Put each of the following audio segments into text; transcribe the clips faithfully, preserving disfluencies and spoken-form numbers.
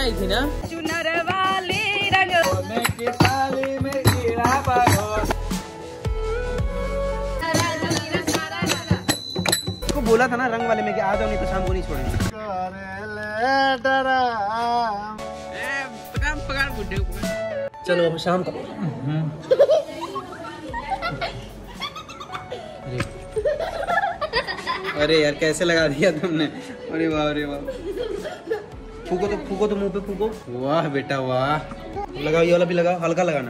आई थी ना। चुनर वाली रंग की साली में गिरा पागल। उसको बोला था ना रंग वाले में कि आ जाओ नहीं तो शाम को नहीं छोड़ेंगे। चलो अब शाम का अरे यार कैसे लगा दिया तुमने। अरे वाह अरे वाह। फूको तो फूको तो मुंह पे फूको। वाह बेटा वाह। लगाओ ये वाला भी लगाओ, हल्का लगाना।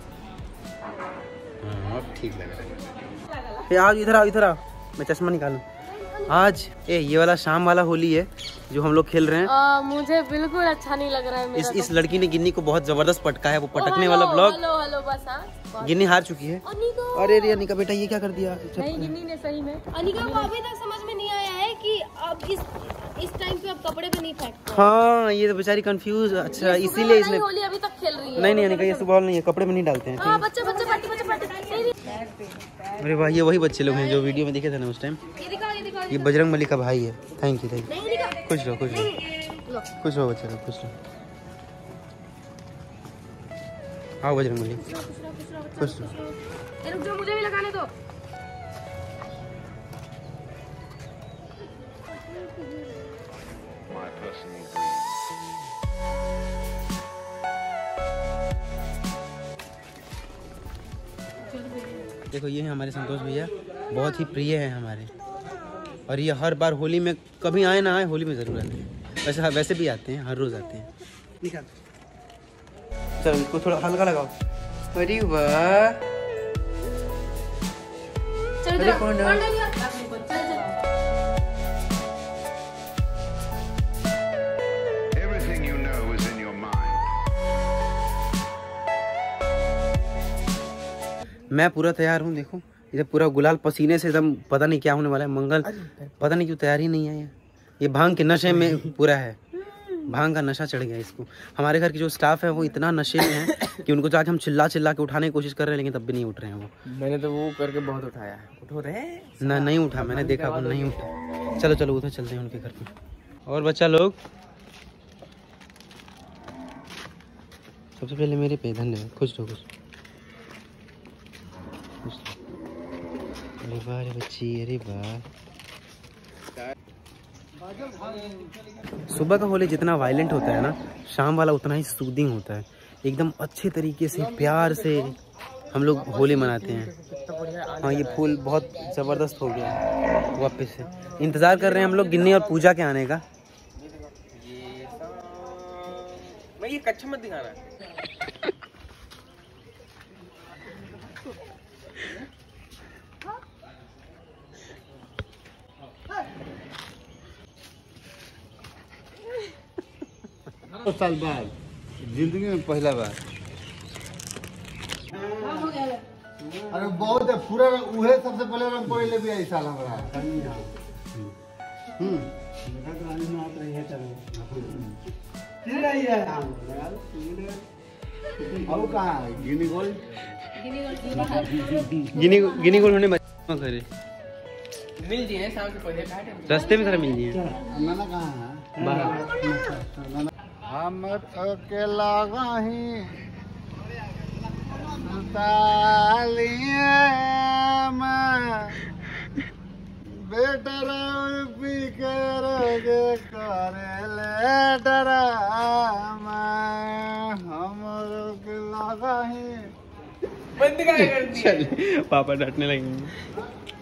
हाँ अब ठीक लग रहा है। आओ इधर आओ इधर आओ, मैं चश्मा निकालूं। आज ए ये वाला शाम वाला होली है जो हम लोग खेल रहे हैं। आ, मुझे बिल्कुल अच्छा नहीं लग रहा है मेरा। इस तो। इस लड़की ने गिन्नी को बहुत जबरदस्त पटका है। वो पटकने वाला ब्लॉग। हेलो हेलो बस हाँ। गिन्नी हार चुकी है। अरे रे अनिका बेटा ये क्या कर दिया। नहीं गिन्नी ने सही में। अनिका को अभी तक समझ में नहीं आया है कि अब इस इस टाइम पे अब कपड़े पे नहीं फेंकते। हाँ ये तो बेचारी कंफ्यूज। अच्छा इसीलिए इसने होली अभी तक खेल रही है। नहीं नहीं अनिका ये सुबह नहीं है, कपड़े में नहीं डालते हैं। हाँ बच्चे बच्चे पार्टी बच्चे पार्टी। अरे वाह ये वही बच्चे लोग हैं जो वीडियो में दिखे थे ना उस टाइम। ये बजरंग बली का भाई है। Thank you thank you. खुश रहो खुश रहो खुश रहो बच्चे लोग खुश रहो। आओ बजरंग बली खुश रहो। मुझे भी लगाने दो। देखो ये है हमारे संतोष भैया, बहुत ही प्रिय हैं हमारे। और ये हर बार होली में कभी आए ना आए होली में ज़रूर आते हैं। वैसे वैसे भी आते हैं, हर रोज़ आते हैं। निकाल चलो इसको थोड़ा हल्का लगाओ। अरे वाह अरे कौन मैं पूरा तैयार हूँ। देखो इधर पूरा गुलाल पसीने से एकदम पता नहीं क्या होने वाला है। मंगल पता नहीं क्यों तैयार ही नहीं है। ये भांग के नशे में पूरा है। भांग का नशा चढ़ गया इसको। हमारे घर की जो स्टाफ है वो इतना नशे में है कि उनको जाके हम चिल्ला चिल्ला के उठाने की कोशिश कर रहे हैं लेकिन तब भी नहीं उठ रहे हैं वो। मैंने तो वो करके बहुत उठाया है। उठो रहे ना नहीं उठा, मैंने देखा वो नहीं उठा। चलो चलो उधर चलते हैं उनके घर पे। और बच्चा लोग सबसे पहले मेरे पे धन्यवाद। खुश रहो खुश। अरे वाह बच्ची अरे वाह। सुबह का होली जितना वायलेंट होता है ना, शाम वाला उतना ही सूदिंग होता है। एकदम अच्छे तरीके से प्यार से हम लोग होली मनाते हैं। हाँ ये फूल बहुत ज़बरदस्त हो गया है। वापस से इंतज़ार कर रहे हैं हम लोग गिन्नी और पूजा के आने का। मैं ये कच्चा मत दिखाना। साल बाद जिंदगी में पहला बार। अरे बहुत है पूरा उहे सबसे पहले रंग पहले भी ऐसा लग रहा है। हम्म अब कहाँ गिनी गोल्ड गिनी गिनी गोल्ड होने करे मिल दिए शाम से पहले काटे रास्ते में सारा मिल दिए। नाना कहाँ है? हमर अकेला गही तालिए में बेटर पी कर करे ले डरामा हमर अकेला गही बंद का कर दिया। चल पापा डांटने लगेंगे।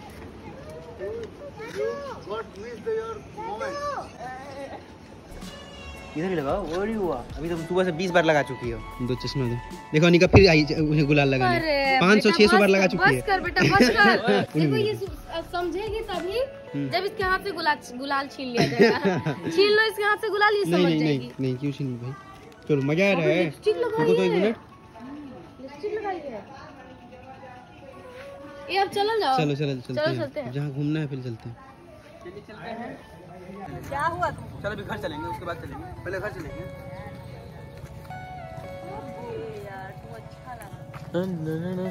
इधर ही लगाओ। और ही हुआ अभी तो सुबह से बीस बार लगा चुकी हो। दो चश्मा दो। देखो अनिका फिर आई उन्हें गुलाल लगाने। पाँच सौ छह सौ बार लगा चुकी है। बस कर बेटा बस कर। देखो ये समझेगी तभी जब इसके हाथ से गुलाल गुलाल छीन लिया जाएगा। छीन लो इसके हाथ से गुलाल, ये समझ नहीं, जाएगी। नहीं नहीं क्यों छीन भाई। चलो मजा आ रहा है। रुको तो एक मिनट। लिपस्टिक लगाई है ये। अब चलो जाओ। चलो चलो चलते चलो चलते हैं। जहाँ घूमना है फिर चलते हैं। क्या हुआ? चलो अभी घर चलेंगे उसके बाद चलेंगे। पहले घर चलेंगे। यार तू अच्छा लगा।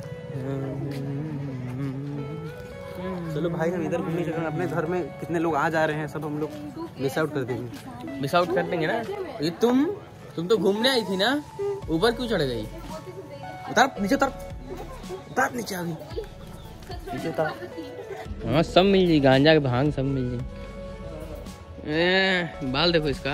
चलो भाई हम इधर घूमने चल रहे हैं। अपने घर में कितने लोग आ जा रहे हैं सब हम लोग मिस आउट कर देंगे। मिस आउट कर देंगे ना। ये तुम तुम तो घूमने आई थी ना, ऊपर क्यों चढ़ गई? उतार नीचे, उतार उतार नीचे आ गई, नीचे उतार। हाँ सब मिल जाए, गांजा के भांग सब मिल जाए। बाल देखो इसका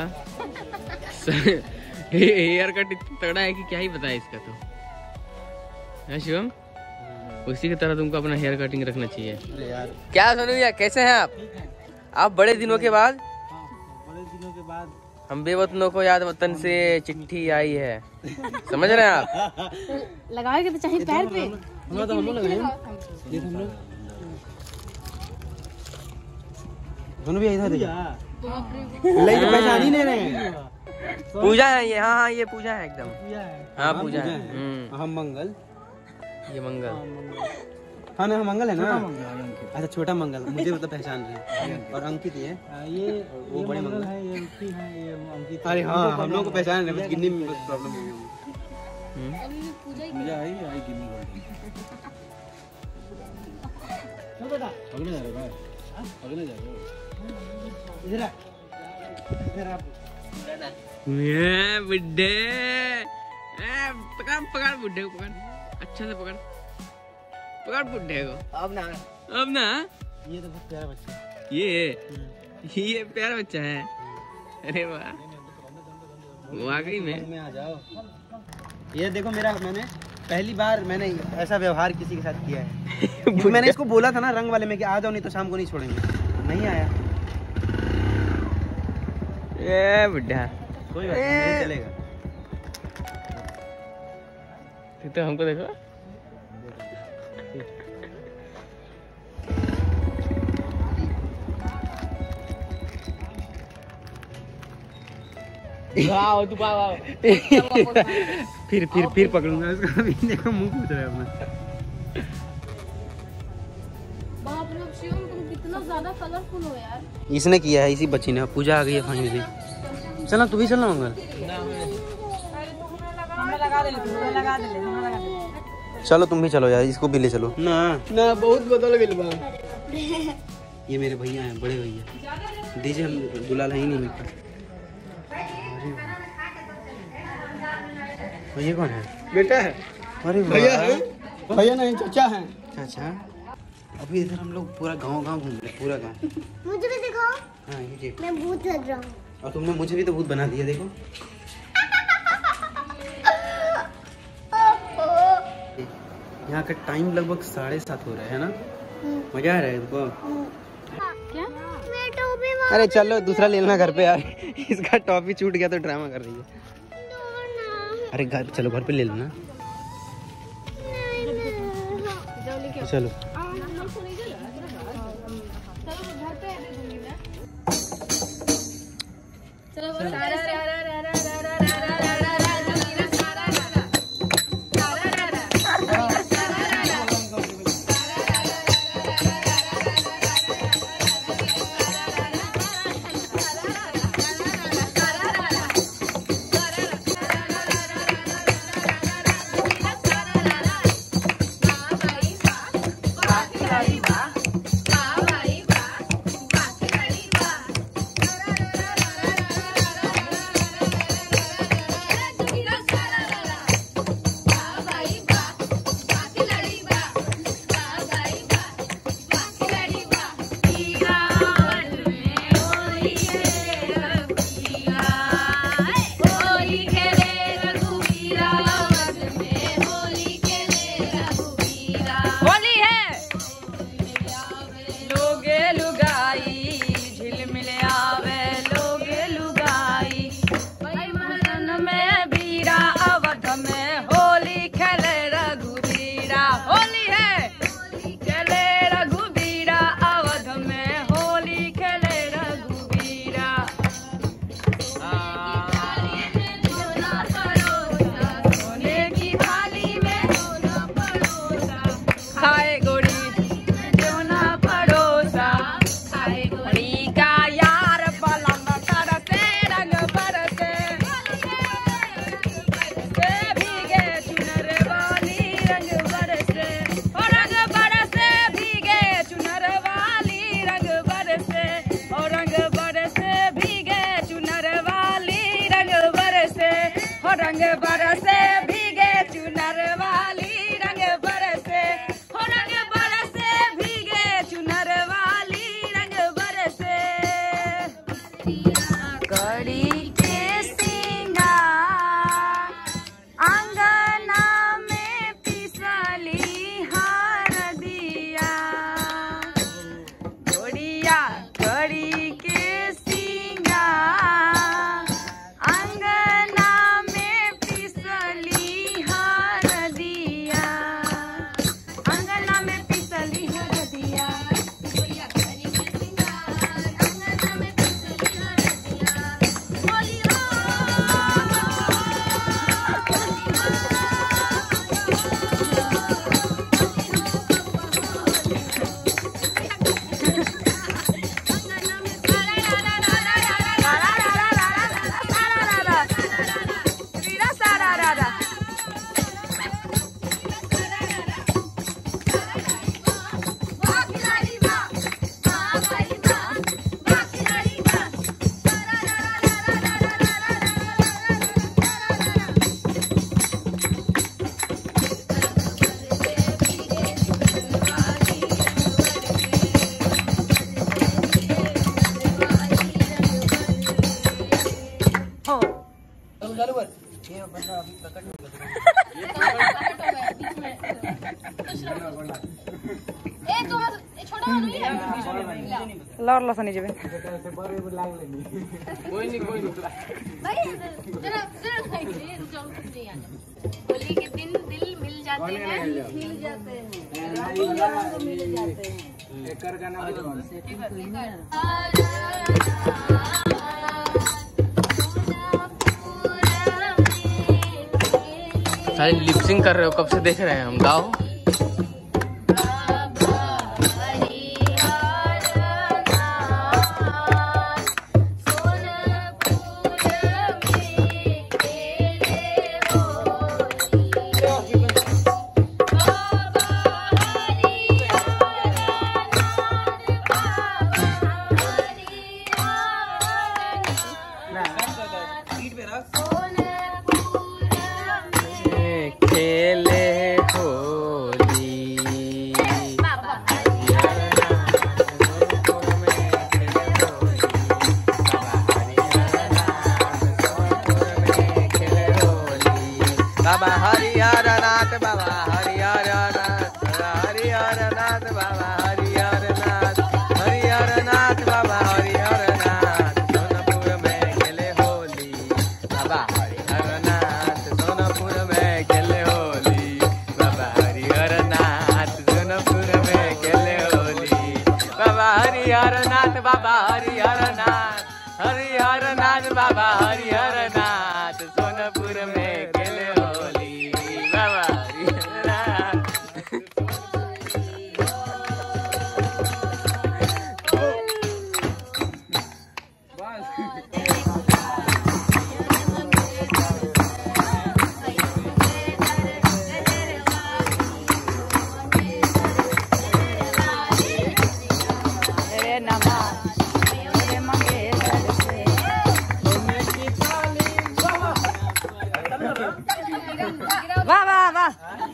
हेयर कट इतना तगड़ा है कि क्या ही बताए इसका। तो है शिवम, उसी की तरह तुमको अपना हेयर कटिंग रखना चाहिए। अरे यार क्या सोनू भैया, कैसे हैं आप? आप बड़े दिनों के बाद, बड़े दिनों के बाद हम बेवतनों को याद वतन से चिट्ठी आई है, समझ रहे हैं आप? लगाओगे तो चाहिए पैर पे। हम लोग हम लोग लगे हैं, ये हम लोग दोनों भी इधर देखो, लेकिन पहचान ही नहीं रहे हैं। पूजा है ये, हाँ हाँ ये पूजा है एकदम। हाँ पूजा है। है। हम्म, हम मंगल, ये मंगल। हाँ ना, हम मंगल है ना। अच्छा छोटा मंगल, मुझे मतलब पहचान रहे हैं। और अंकित ये ये वो बड़े मंगल है, ये रुचि है, ये अंकित। अरे हाँ, हम लोग को पहचान रहे हैं, बस गिनने में बस प्रॉब्लम है। अभी पूजा ही मजा आई आई गिन्नी को। चल बेटा, अगले जा रहे भाई, अगले जा रहे हो। इधर आ, इधर आ। ये बुड्ढे, ए, पकड़ पकड़ बुड्ढे को, पकड़ अच्छा से पकड़, पकड़ बुड्ढे को। अब ना, अब ना, ये तो बहुत प्यारा बच्चा है। ये ये प्यारा बच्चा है। अरे वाह, वाकई में। में आ जाओ। ये देखो मेरा, मैंने पहली बार मैंने ऐसा व्यवहार किसी के साथ किया है। मैंने इसको बोला था ना रंग वाले में कि आ जाओ, नहीं तो शाम को नहीं छोड़ेंगे, नहीं आया। ये बुड्ढा, कोई बात नहीं, चलेगा। तो हमको देखो, वाह तू वाह वाह। फिर फिर फिर पकड़ूंगा उसको। अभी देखो मुंह पूछ रहा है अपना। बाप रे शिवम, तुम कितना ज्यादा कलरफुल हो यार। इसने किया है, इसी बच्ची ने। पूजा आ गई है फाइनली। चलना, तू भी चलना मंगल। चलो तुम भी चलो यार, इसको भी ले चलो ना ना बहुत बदल गई बा। ये मेरे भैया हैं, बड़े भैया। दीजिए, हम दुलाल है ही नहीं मिलता। तो ये कौन है? बेटा है, अरे भैया है, भैया नहीं चाचा है। अच्छा, अभी इधर हम लोग पूरा गांव गांव घूम रहे, पूरा गांव। मुझे भी दिखाओ, हाँ ये देखो, मैं भूत लग रहा हूँ। और तुमने मुझे भी तो भूत बना दिया, देखो। यहाँ का टाइम लगभग साढ़े सात हो रहा है ना। मजा आ रहा है तुमको? क्या? मैं टोपी मार अरे चलो दूसरा ले लेना घर पे यार। इसका टॉपी छूट गया तो ड्रामा कर रही है। दो ना। अरे घर चलो, घर पे ले लेना। चलो लड़ लो नीचे में कोई नहीं कोई नहीं भाई जरा जरा खाइए रुक नहीं आना होली के दिन दिल मिल जाते हैं मिल जाते हैं मिल जाते हैं एकर गाना सारे लिपसिंग कर रहे हो, कब से देख रहे हैं हम। गाओ। खेले होली बाबा हरिहर नाथ बाबा हरिहर नाथ हरिहर नाथ बाबा हरिहर नाथ हरिहर नाथ बाबा हरिहर नाथ सोनपुर में खेले होली बाबा हरिहर नाथ सोनपुर में खेले होली बाबा हरिहर नाथ सोनपुर में खेले होली बाबा हरिहर नाथ बाबा हरिहर नाथ हरिहर नाथ बाबा हरिहर नाथ सोनपुर में खेले होली बाबा हरिहर नाथ। रे नमा रे मंगेतर से वाह वाह वाह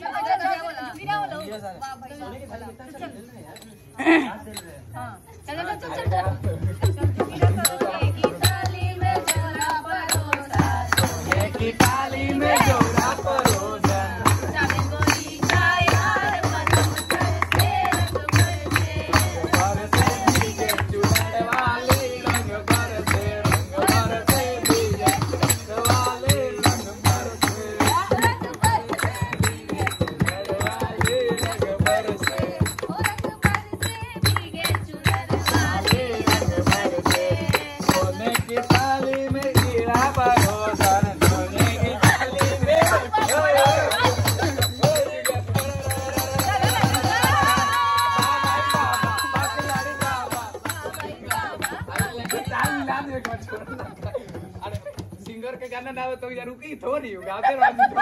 सिंगर के गाना ना तो यार रुकी थोड़ी होगा सही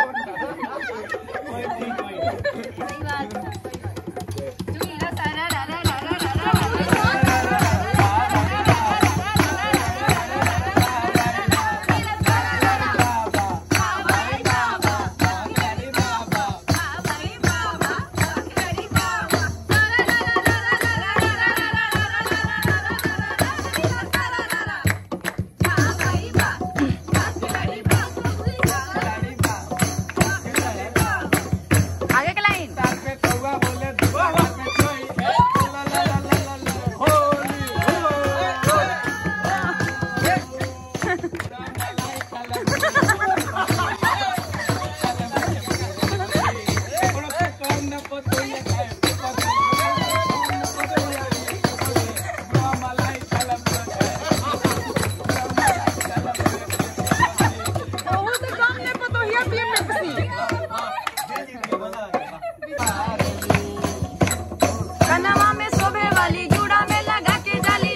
बात आगे के लाइन कनवा में शोभे वाली जुड़ा में लगा के डाली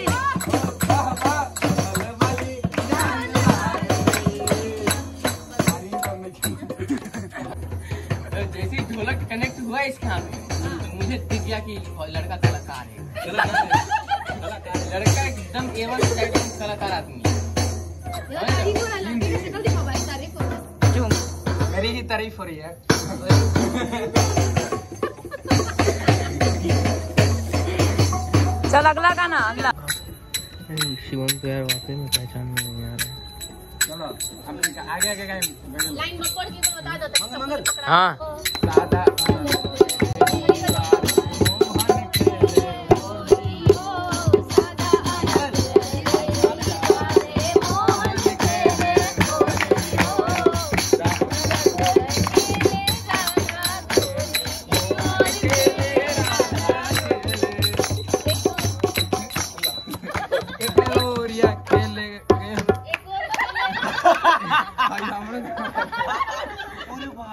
जैसे ढोलक कनेक्ट हुआ इसके हाथ में तो मुझे दिख गया कि लड़का कलाकार है। लड़का एकदम एवन कलाकार आदमी है। मेरी ही तारीफ हो रही है। चल अगला गाना अगला शिवम को यार वाकई में पहचान में नहीं आ रहा है। चलो हम आगे आगे गए लाइन में पढ़ के तो बता दो हाँ दादा सादा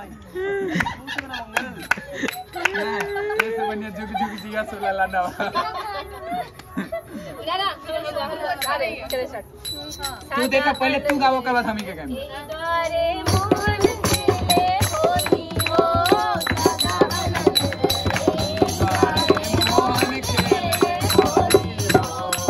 ऐसे बनिया झुक झुक जिया सोला लाना तू देखा पहले तू गावो के बाद हम ही के गाएंगे द्वारे मोहन खेले होली हो मोहन खेले होली हो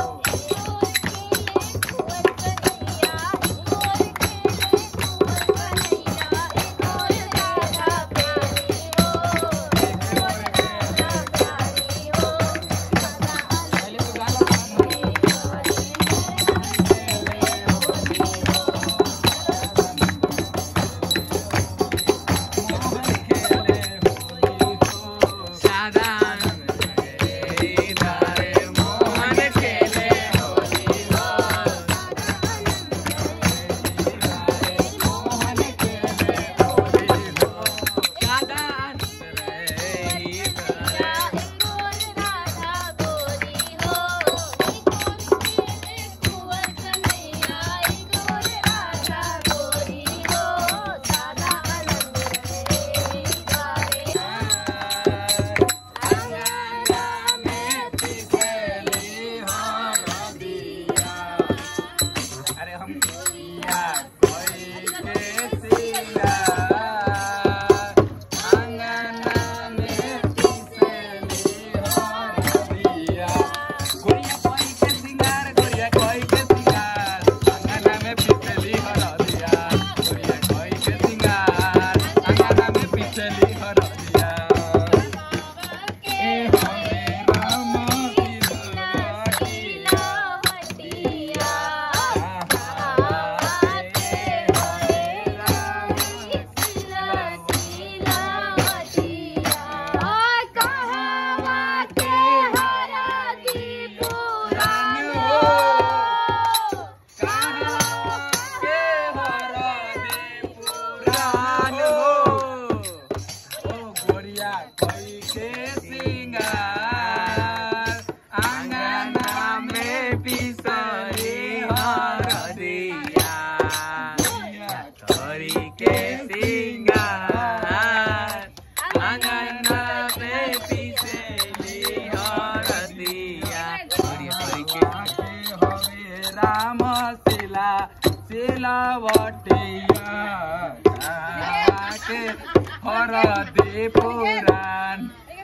दे पुराण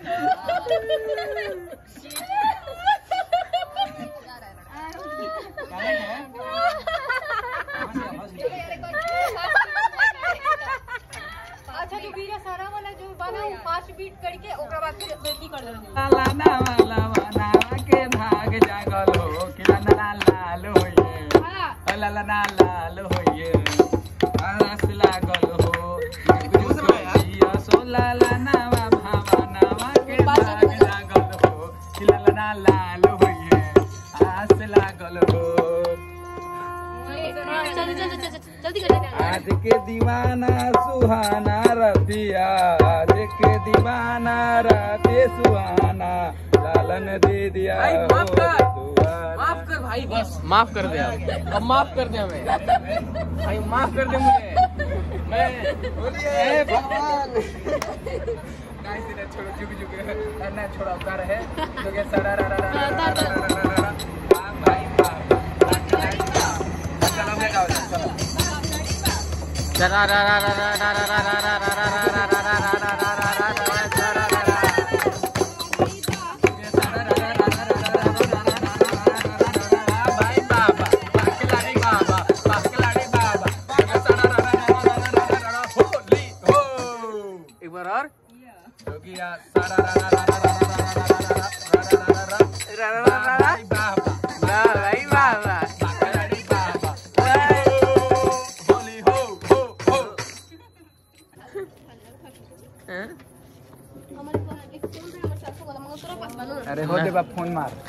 अच्छा जो बीरा सारा वाला जो बना वो पांच बीट करके ओकरा बाद फिर बेटी कर देना लाना वाला बना के भाग जागल हो कि लाला लाल होइए ला ला ना लाल होइए आस लागल हो गुरुया सोला लाना भावना के भाग जागल हो कि लाला ना लाल होइए आस लागल हो जल्दी कर आज के दीवाना सुहाना रतिया आज के दीवाना राते सुहाना लालन दे दिया माफ कर माफ कर भाई बस माफ कर दे अब माफ कर दे हमें भाई माफ कर दे मुझे मैं बोलिए भगवान गाइस इधर छोड़ो झुक झुक ना छोड़ा कर है तो के सरा रा रा रा भाई चलो मैं गाओ चलो चला रा रा रा रा रा रा रा रा रा रा रा रा रा अरे हो दे बा फोन मार